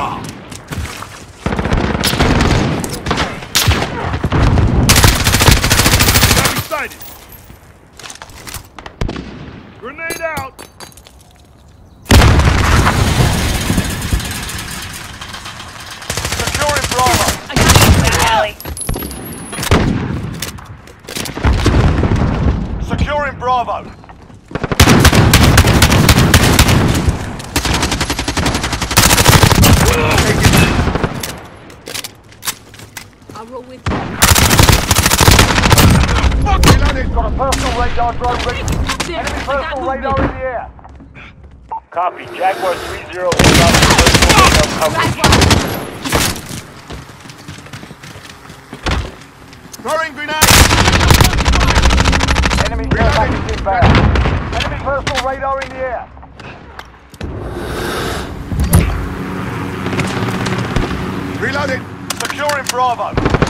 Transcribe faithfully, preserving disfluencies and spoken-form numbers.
Sighted. Grenade out. Securing Bravo. I got you, Alley. Securing Bravo. I'll roll with you. Got a personal radar drone ready. There, Enemy I got personal movement. radar in the air. Copy. Jaguar three zero is Right, Throwing grenade. Enemy care package inbound. Enemy personal radar in the air. Reloading. Securing Bravo.